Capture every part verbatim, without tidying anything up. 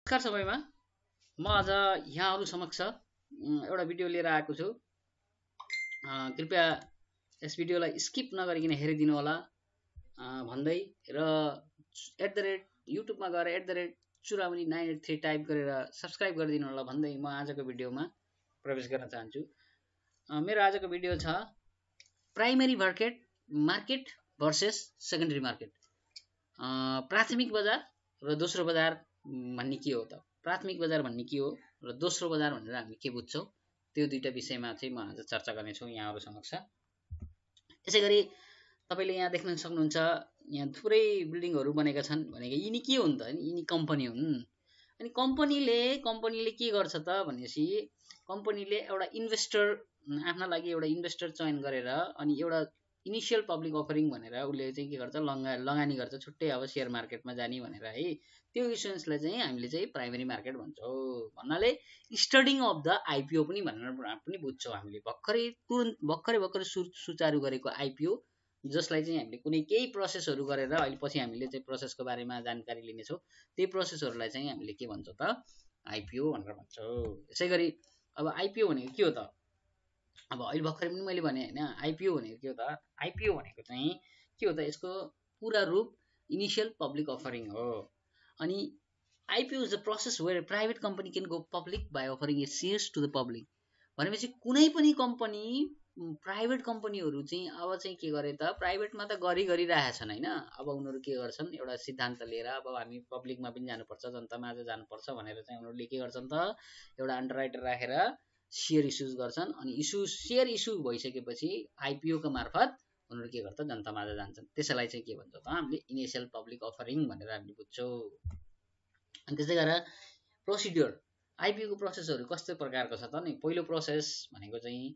नमस्कार सबैमा म आज यहाँहरू समक्ष उम्, एउटा भिडियो लिएर आएको छु। अ, कृपया यस भिडियोलाई स्किप नगरिकन हेरिदिनु होला अ, भन्दै र एट द रेट युट्युबमा गएर at the rate Churamuni nine eight three type गरेर सब्सक्राइब गरिदिनु होला भन्दै म आजको भिडियोमा प्रवेश गर्न चाहन्छु। अ, मेरो आजको भिडियो छ primary market market versus secondary market. अ, प्राथमिक बजार र दोस्रो बजार भन्ने के हो त? प्राथमिक बजार भन्ने के हो र दोस्रो बजार भनेर हामी के बुझ्छौँ, त्यो दुईटा विषयमा चाहिँ म आज चर्चा गर्नेछु यहाँहरू समक्ष। यसै गरी तपाईँले यहाँ देख्न सक्नुहुन्छ, यहाँ थुप्रै बिल्डिङहरू बनेका छन् भनेको यिनी के हुन् त? यिनी कम्पनी हुन्। अनि कम्पनीले कम्पनीले के गर्छ त भनेपछि कम्पनीले एउटा इन्भेस्टर आफ्ना लागि एउटा इन्भेस्टर चयन गरेर अनि एउटा इनिसियल पब्लिक अफरिङ भनेर उसले चाहिँ के गर्छ, लगा लगानी गर्छ छुट्टै अब सेयर मार्केटमा जाने भनेर है। त्यो इस्युएन्सलाई चाहिँ हामीले चाहिँ प्राइमेरी मार्केट भन्छौँ। भन्नाले स्टडिङ अफ द आइपिओ पनि भनेर पनि बुझ्छौँ हामीले। भर्खरै तुरन्त भर्खरै भर्खरै सु सुचारू गरेको आइपिओ, जसलाई चाहिँ हामीले कुनै केही प्रोसेसहरू गरेर अहिले पछि हामीले चाहिँ प्रोसेसको बारेमा जानकारी लिनेछौँ। त्यही प्रोसेसहरूलाई चाहिँ हामीले के भन्छौँ त? आइपिओ भनेर भन्छौँ। यसै गरी अब आइपिओ भनेको के हो त? अब अहिले भर्खरै पनि मैले भने होइन, आइपिओ भनेको के हो त? आइपिओ भनेको चाहिँ के हो त? यसको पुरा रूप इनिसियल पब्लिक अफरिङ हो। अनि IPO is the process where private company can go public by offering its shares to the public. भनेपछि कुनै पनि कम्पनी, प्राइभेट कम्पनीहरू चाहिँ अब चाहिँ के गरे त? प्राइभेटमा त गरी गरिरहेछन् होइन। अब उनीहरू के गर्छन्, एउटा सिद्धान्त लिएर अब हामी पब्लिकमा पनि जानुपर्छ, जनतामा आज जानुपर्छ भनेर चाहिँ उनीहरूले के गर्छन् त? एउटा अन्डर राइटर राखेर सेयर इस्युज गर्छन्। अनि इस्यु सेयर इस्यु भइसकेपछि आइपिओको मार्फत उनीहरू के गर्छ, जनतामा जान्छन्। त्यसैलाई चाहिँ के भन्छौँ त? हामीले इनिसियल पब्लिक अफरिङ भनेर हामीले बुझ्छौँ। अनि त्यसै गरेर प्रोसिड्योर, आइपिओको प्रोसेसहरू कस्तो प्रकारको छ त नि? पहिलो प्रोसेस भनेको चाहिँ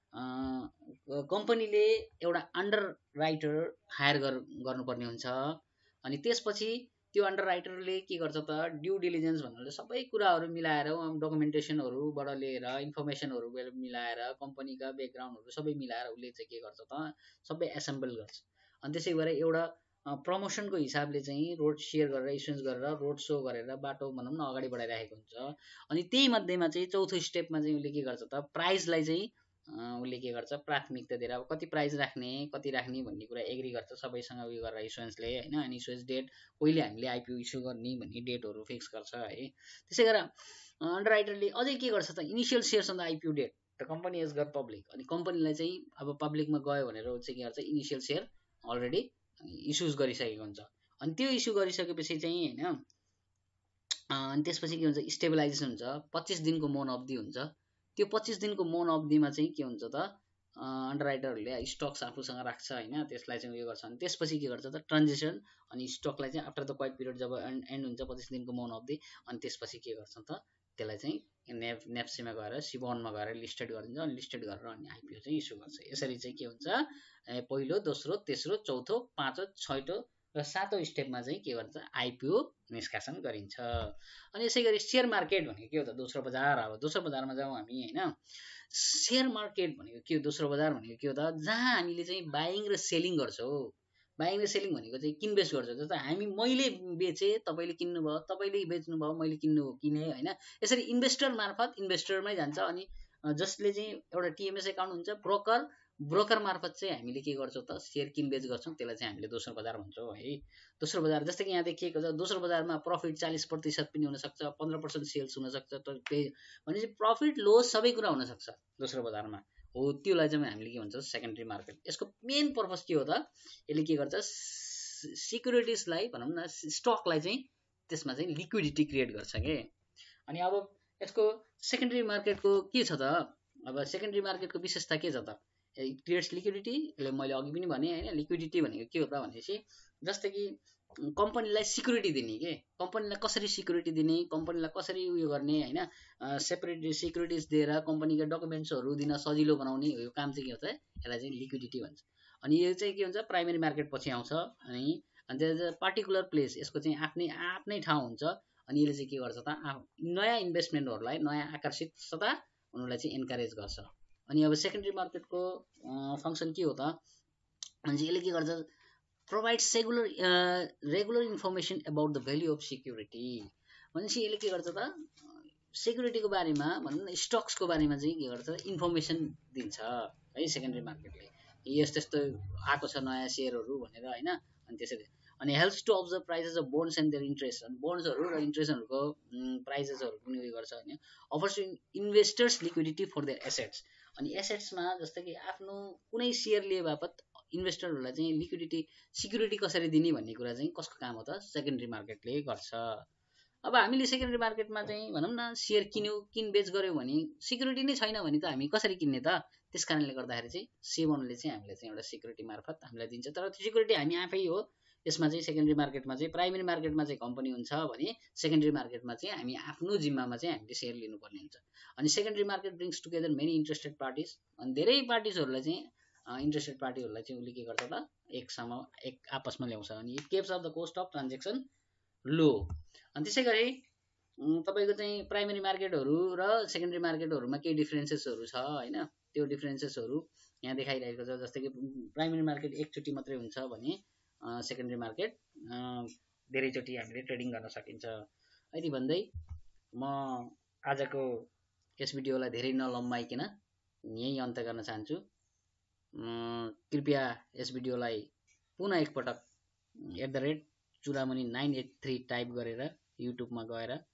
कम्पनीले एउटा अन्डर राइटर हायर गर्नुपर्ने हुन्छ। अनि त्यसपछि त्यो अन्डर राइटरले के गर्छ त? ड्यु डिलिजेन्स भन्नाले सबै कुराहरू मिलाएर, डकुमेन्टेसनहरूबाट लिएर इन्फर्मेसनहरू मिलाएर, कम्पनीका ब्याकग्राउन्डहरू सबै मिलाएर उसले चाहिँ के गर्छ त? सबै एसेम्बल गर्छ। अनि त्यसै गरेर एउटा प्रमोसनको हिसाबले चाहिँ रोड सेयर गरेर इस्युएन्स गरेर रोड सो गरेर बाटो भनौँ न अगाडि बढाइरहेको हुन्छ। अनि त्यही मध्येमा चाहिँ चौथो स्टेपमा चाहिँ उसले के गर्छ त? प्राइजलाई चाहिँ उसले के गर्छ? प्राथमिकता दिएर अब कति प्राइज राख्ने कति राख्ने भन्ने कुरा एग्री गर्छ सबैसँग उयो गरेर इस्युएन्सले होइन। अनि इस्युएन्स डेट कहिले हामीले आइपिओ इस्यु गर्ने भन्ने डेटहरू फिक्स गर्छ है। त्यसै गरेर अन्डर राइटरले अझै के गर्छ त? Initial shares on the IPO date the company is got public. अनि कम्पनीलाई चाहिँ अब पब्लिकमा गयो भनेर चाहिँ के गर्छ? इनिसियल सेयर अलरेडी इस्युज गरिसकेको हुन्छ। अनि त्यो इस्यु गरिसकेपछि चाहिँ होइन, अनि त्यसपछि के हुन्छ? स्टेबलाइजेसन हुन्छ। पच्चिस दिनको मौन अवधि हुन्छ। त्यो पच्चिस दिनको मौन अवधिमा चाहिँ के हुन्छ त? अन्डर राइटरहरूले स्टक्स आफूसँग राख्छ होइन, त्यसलाई चाहिँ उयो गर्छ। अनि त्यसपछि के गर्छ त? ट्रान्जेक्सन अनि स्टकलाई चाहिँ आफ्टर द क्वाइट पिरियड जब एन्ड एन्ड हुन्छ पच्चिस दिनको मौन अवधि, अनि त्यसपछि के गर्छ त? त्यसलाई चाहिँ नेप नेप्सेमा गएर सिबनमा गएर लिस्टेड गरिदिन्छ। अनि लिस्टेड गरेर अनि आइपिओ चाहिँ इस्यु गर्छ। यसरी चाहिँ के हुन्छ? पहिलो, दोस्रो, तेस्रो, चौथो, पाँचौँ, छैटौँ र सातौँ स्टेपमा चाहिँ के गर्छ? आइपिओ निष्कासन गरिन्छ। अनि यसै गरी सेयर मार्केट भनेको के हो त? दोस्रो बजार। अब दोस्रो बजारमा जाउँ हामी होइन। सेयर मार्केट भनेको के हो? दोस्रो बजार भनेको के हो त? जहाँ हामीले चाहिँ बाइङ र सेलिङ गर्छौँ। बाइङ र सेलिङ भनेको चाहिँ किनबेच गर्छौँ। जस्तो हामी मैले बेचेँ, तपाईँले किन्नुभयो, तपाईँले बेच्नुभयो, मैले किन्नु किनेँ होइन। यसरी इन्भेस्टर मार्फत इन्भेस्टरमै जान्छ। अनि जसले चाहिँ एउटा टिएमएस एकाउन्ट हुन्छ, ब्रोकर ब्रोकर मार्फत चाहिँ हामीले के गर्छौँ त? सेयर किनबेच गर्छौँ। त्यसलाई चाहिँ हामीले दोस्रो बजार भन्छौँ है। दोस्रो बजार जस्तै कि यहाँ देखिएको छ, दोस्रो बजारमा प्रफिट चालिस प्रतिशत पनि हुनसक्छ, पन्ध्र पर्सेन्ट सेल्स हुनसक्छ। भनेपछि प्रफिट लोस सबै कुरा हुनसक्छ दोस्रो बजारमा हो। त्योलाई चाहिँ हामीले के भन्छ? Secondary market. यसको मेन पर्पस के हो त? यसले के गर्छ? सिक्युरिटिजलाई भनौँ न, स्टकलाई चाहिँ त्यसमा चाहिँ लिक्विडिटी क्रिएट गर्छ के। अनि अब यसको सेकेन्डरी मार्केटको के छ त? अब सेकेन्डरी मार्केटको विशेषता के छ त? It creates liquidity. यसले मैले अघि पनि भने होइन, लिक्विडिटी भनेको के हो त भनेपछि जस्तै कि कम्पनीलाई सिक्युरिटी दिने के, कम्पनीलाई कसरी सिक्युरिटी दिने, कम्पनीलाई कसरी उयो गर्ने होइन, सेपरेट सिक्युरिटिज दिएर कम्पनीका डकुमेन्ट्सहरू दिन सजिलो बनाउने, यो काम चाहिँ के हुन्छ? यसलाई चाहिँ लिक्विडिटी भन्छ। अनि यो चाहिँ के हुन्छ? प्राइमेरी मार्केट पछि आउँछ। अनि अनि त्यो पार्टिकुलर प्लेस, यसको चाहिँ आफ्नै आफ्नै ठाउँ हुन्छ। अनि यसले चाहिँ के गर्छ त? नयाँ इन्भेस्टमेन्टहरूलाई नयाँ आकर्षित तथा उनीहरूलाई चाहिँ इन्करेज गर्छ। अनि अब सेकेन्डरी मार्केटको फङ्सन के हो त? भने चाहिँ यसले के गर्छ? Provides regular regular information about the value of security. भनेपछि यसले के गर्छ त सेक्युरिटीको बारेमा भनौँ न स्टक्सको बारेमा चाहिँ के गर्छ इन्फर्मेसन दिन्छ है सेकेन्डरी मार्केटले यस्तो यस्तो आएको छ नयाँ सेयरहरू भनेर होइन अनि त्यसरी अनि helps to observe prices of bonds and their interest अनि बोन्ड्सहरू र इन्ट्रेस्टहरूको प्राइसेसहरू पनि उयो गर्छ होइन offers investors liquidity for their assets अनि एसेट्समा जस्तै कि आफ्नो कुनै सेयर लिए बापत इन्भेस्टरहरूलाई चाहिँ लिक्विडिटी सिक्युरिटी कसरी दिने भन्ने कुरा चाहिँ कसको काम हो त सेकेन्डरी मार्केटले गर्छ अब हामीले सेकेन्डरी मार्केटमा चाहिँ भनौँ न सेयर किन्यौँ किनबेच गऱ्यौँ भने सिक्युरिटी नै छैन भने त हामी कसरी किन्ने त त्यस कारणले गर्दाखेरि चाहिँ सेबनले चाहिँ हामीलाई चाहिँ एउटा सिक्युरिटी मार्फत हामीलाई दिन्छ तर त्यो सिक्युरिटी हामी आफै हो यसमा चाहिँ सेकेन्डरी मार्केटमा चाहिँ प्राइमेरी मार्केटमा चाहिँ कम्पनी हुन्छ भने सेकेन्डरी मार्केटमा चाहिँ हामी आफ्नो जिम्मामा चाहिँ हामीले सेयर लिनुपर्ने हुन्छ अनि secondary market brings together many interested parties अनि धेरै पार्टिजहरूलाई चाहिँ इन्ट्रेस्टेड पार्टीहरूलाई चाहिँ उसले के गर्छ त एकसँग एक आपसमा ल्याउँछ अनि it keeps off the cost of transaction low अनि त्यसै गरी तपाईँको चाहिँ प्राइमेरी मार्केटहरू र सेकेन्डरी मार्केटहरूमा केही डिफ्रेन्सेसहरू छ होइन त्यो डिफ्रेन्सेसहरू यहाँ देखाइरहेको छ जस्तै कि प्राइमेरी मार्केट एकचोटि मात्रै हुन्छ भने सेकेन्डरी मार्केट धेरैचोटि हामीले ट्रेडिङ गर्न सकिन्छ यति भन्दै म आजको यस भिडियोलाई धेरै नलम्बाइकन यहीँ अन्त गर्न चाहन्छु कृपया यस भिडियोलाई पुनः एकपटक at the rate Churamuni nine eight three type गरेर युट्युबमा गएर